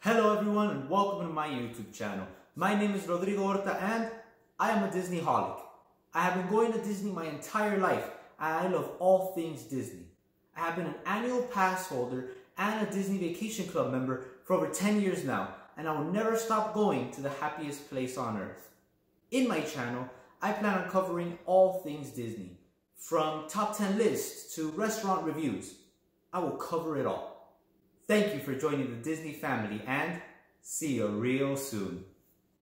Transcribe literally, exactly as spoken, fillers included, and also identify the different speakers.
Speaker 1: Hello everyone and welcome to my YouTube channel. My name is Rodrigo Orta and I am a Disney-holic. I have been going to Disney my entire life and I love all things Disney. I have been an annual pass holder and a Disney Vacation Club member for over ten years now, and I will never stop going to the happiest place on earth. In my channel, I plan on covering all things Disney, from top ten lists to restaurant reviews. I will cover it all. Thank you for joining the Disney family and see you real soon.